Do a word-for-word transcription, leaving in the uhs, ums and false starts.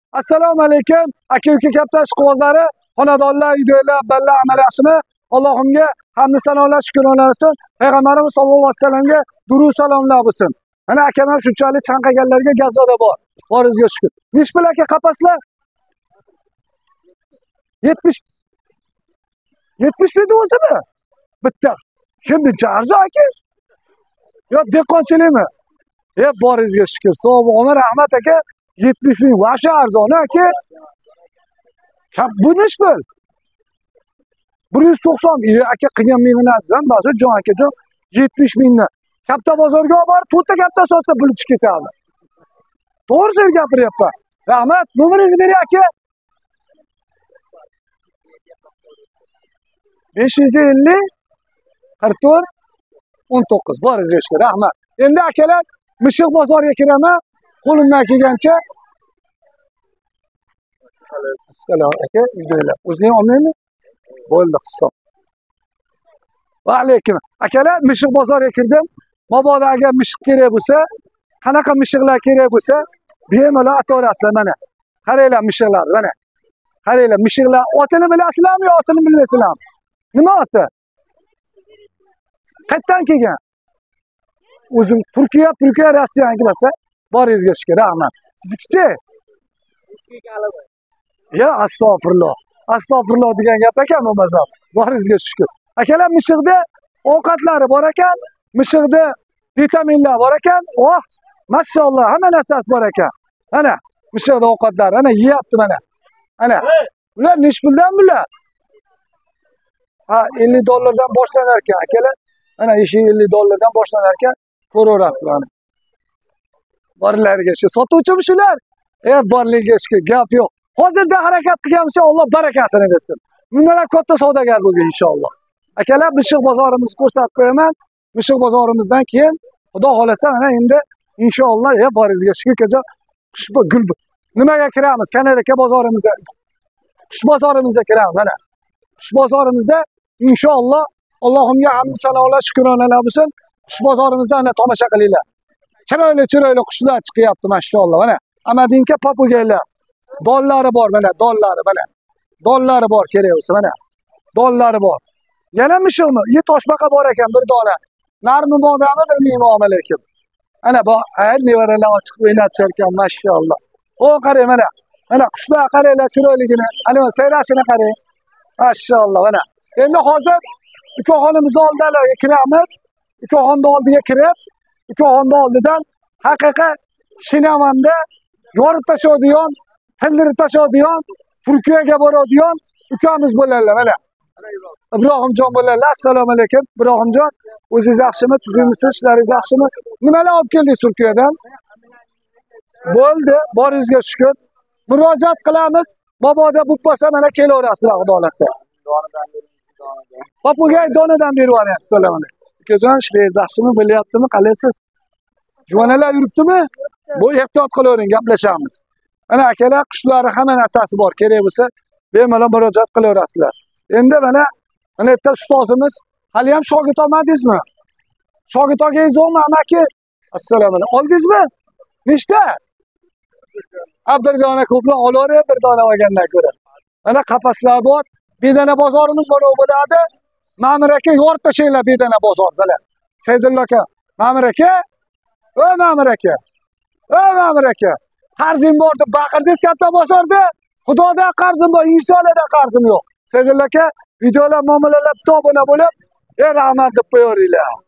Assalomu alaykum. Aka-uka katta ishqibozlari, xonadonlar, uydagilar, ballar amal yaxshimi? Allohimga hamd sanolar, shukronalar olsun. Payg'ambarimiz sollallohu alayhi vasallamga durud salomlar bo'lsin. Mana akaman shunchalik chanqaganlarga gazoda bor. Boringizga shukr. Nech pul aka qapaslar? yetmish yetmish ming o'zimi? Bitta. Şimdi jarzo aka? Yo, dehqonchilikmi? E, boringizga shukr. Sog' bo'ling, rahmat aka. yetmish ming vasha arzon aka. Kap bu nech pul? bir yuz to'qson. E, aka qilgan mingni azizam, ba'zi jon akajon yetmish mingni. Katta bozorga olib borib, to'rtta katta sotsa pul chiqib ketadi. To'g'risini gapiryapman. Rahmat, nomeringizni bering aka. besh yuz ellik qirq to'rt o'n to'qqiz. Boringizga shukr, rahmat. Endi akalar, Mishiq bozoriga kiraman. Qo'limdan kelgancha. Assalom aka, uydagilar. O'zing olmaymi? Bo'ldi, hisob. Va alaykum. Akalar, Mishiq bozoriga kirdim. Mabodo agar mishiq kerak bo'lsa, qanaqa mishiqlar kerak bo'lsa, bemalol ataverasizlar mana. Qaranglar mishiqlar, mana. Qaranglar mishiqlar. Otini bilasizlarmi yo otini bilmaysizlarmi? Nima oti? Qayerdan kelgan? O'zim Turkiya, Turkiya, Rossiya anglasa, boringizga shukr, rahmat. Sizkichi? Ya, astag'firulloh. Astag'firulloh degan gap ekan bu mazhab. Boringizga shukr. Akalar, mishiqda ovqatlari bor ekan, mishiqda vitaminlar bor ekan. Oh, mashalloh, hamma narsasi bor ekan. Mana, mishiqda ovqatlari, ana yeyapti mana. Ana. Ular nech puldan bular? Ha, ellik dollardan boshlanar ekan, akalar. Mana ishi ellik dollardan boshlanar ekan, ko'raverasizlar. Borlarga shu sotuvchimi shular? E, borligiga shukr, gap yo'q. Hozirda harakat qilganimcha Alloh barakasini bersin. Bunlar katta savdogar bo'lgan inshaalloh. Akalar, Mishiq bozorimizni ko'rsatib qo'yaman. Mishiq bozorimizdan keyin Xudo xolasa mana endi inshaalloh ya boringizga shukr kaja xushbo gul. Nimaga kiramiz? Kanadaka bozorimizga. Qush bozorimizga kiramiz mana. Qush bozorimizda inshaalloh Allohimga hamd sanolar, shukronalar bo'lsin. Qush bozorimizda ana tomosha qilinglar. Chiroyli-chiroyli qushlar chiqyapti mashalloh mana. Amadinka papugaylar. Dollari bor mana, dollari mana. Dollari bor kerak bo'lsa mana. Dollari bor. Yana mishiqmi? Ye toshbaqa bor ekan bir dona. Narmi bodami bilmayman omalekim. Ana bu ayr nevaralar chiqib o'ynatishar ekan mashalloh. O qarang mana. Mana qushlar qaranglar chiroyligini. Ana sayrashini qarang. Mashalloh mana. Endi hozir ukaxonimiz oldiga kiramiz. Ukaxonning oldiga kirib, ukaxonning oldidan haqiqiy Shinamanda yorib tashadigan, tindirib tashadigan, Turkiyaga boradigan ukamiz bo'ladilar mana. Ibrohimjon bo'ladilar. Assalomu alaykum. Ibrohimjon, o'zingiz yaxshimi? Tuzingizmi? Ishlaringiz yaxshimi? Nimalar olib keldingiz Turkiyadan? Bo'ldi, boringizga shukr. Murojaat qilamiz. Mabodo bo'lib qolsa mana kelaverasizlar, xudo xolasa. Papugay donadan berib yuboryapsiz. Assalomu alaykum. Ukajon, ishlaysiz yaxshimi? Bo'lyaptimi? Qalaysiz? Juvonlar yuribdimi? Bu ehtiyot qilavering, gaplashamiz. Mana akalar, qushlari hamma narsasi bor. Kerak bo'lsa, bemalol murojaat qilaverasizlar. Endi mana mana yerda ustozimiz, hali ham shogird olmadingizmi? Shogird olganingiz yo'qmi, amaki? Assalomu alaykum. Oldingizmi? Nechta? Ha, bir dona ko'proq olaverib, bir dona olgandan ko'ra. Mana qapaslar bor. Bedana bozorimiz bor bo'ladi. Ma'mur aka yorib tashlaylar bedana bozor bilan. Saydullo aka, Ma'mur aka? O Ma'mur aka. O Ma'mur aka. Qarzim bor deb baqirdingiz katta bozorda. Xudodan qarzim bor, insonlardan qarzim yo'q. Saydullo aka, videolar muomalalabda obuna bo'lib, "Ey rahmat" deb qo'yaveringlar.